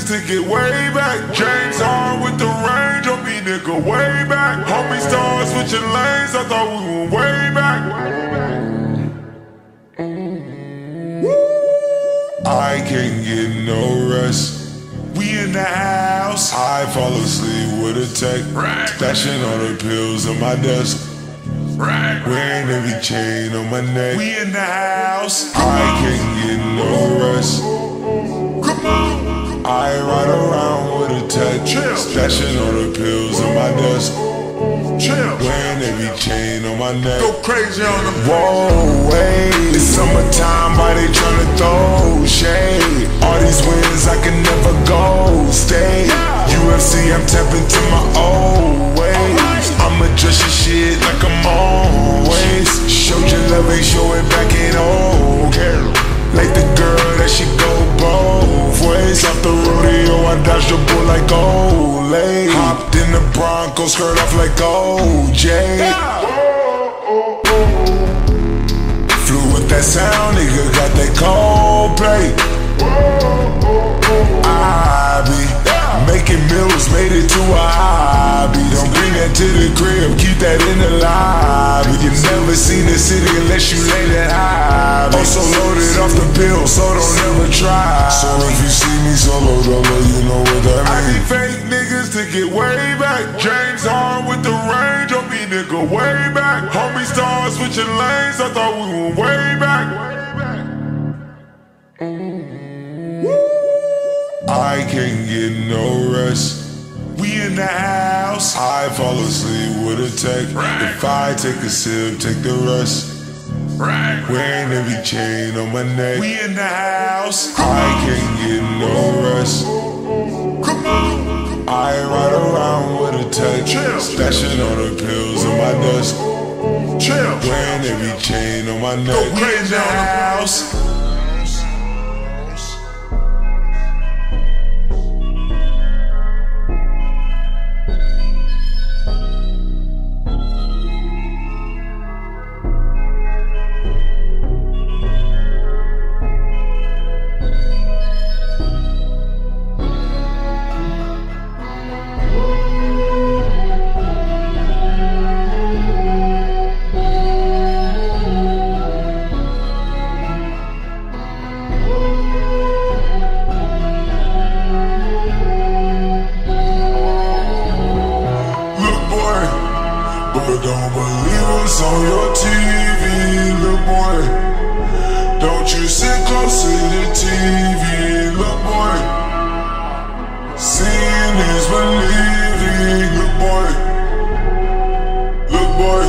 to get way back. James Hard with the range on me, nigga, way back. Homie start switching lanes, I thought we went way back. I can't get no rest. We in the house. I fall asleep with a tech. Stashing all the pills on my desk. Wearing every chain on my neck. We in the house. I can't get no rest. I ride around with a tech. Stashing all the pills on my desk. Wearing every chain on my neck. Go crazy on them. Whoa, wait. It's summertime, why they tryna throw shade? All these wins, I can never go stay. UFC, I'm tapping to my old ways. I'ma adjust your shit like I'm always. Showed your love, ain't show it back, ain't okay. Like the girl that she go both ways. Off the rodeo, I dodged the bull like Olay. Hopped in the Bronco, skirt off like OJ. Flew with that sound, nigga, got that Coldplay. I be making meals, made it to a hobby. Don't bring that to the crib, keep that in the lobby. You never seen the city unless you lay that high. Also loaded off the pill, so don't ever try. So if you see me solo dolo, you know what that means. I need fake niggas to get way back. James Hard with the range on me, nigga, way back. Homie start switching lanes, I thought we went way back. I can't get no rest. We in the house. I fall asleep with a tech. If I take a sip, take the rest. Wearing every chain on my neck. We in the house. I can't get no rest. I ride around with a tech. Stashing all the pills on my desk. Wearing every chain on my neck. We in the house. But don't believe what's on your TV, look boy. Don't you sit close to the TV, look boy. Seeing is believing, look boy. Look boy.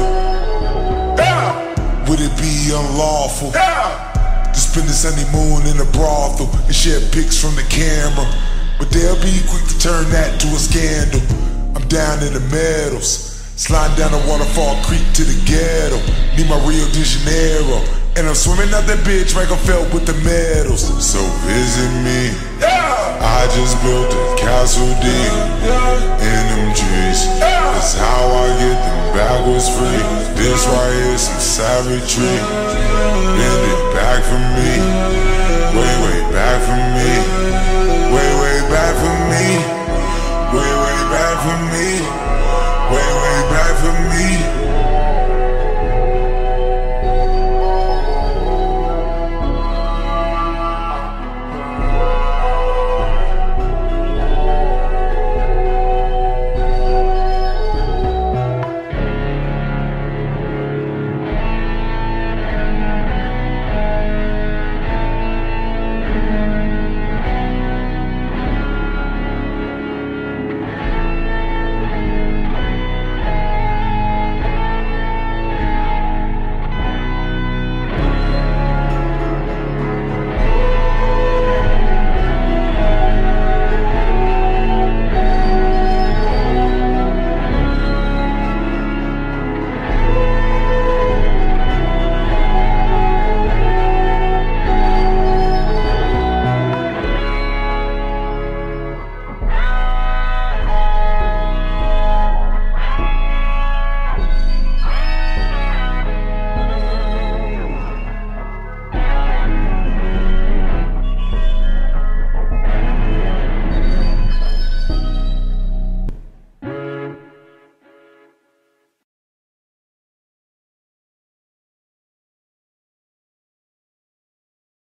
Yeah. Would it be unlawful to spend the Sunday moon in a brothel and share pics from the camera? But they'll be quick to turn that to a scandal. I'm down in the meadows, sliding down the waterfall creek to the ghetto. Need my Rio de Janeiro, and I'm swimming out that bitch like I felt with the medals. So visit me, I just built a castle deep in them trees. That's how I get them backwards free. This right here's some savagery. Bend it back for me, way, way back for me. Way, way back for me. Way, way back for me. Way, way back for me.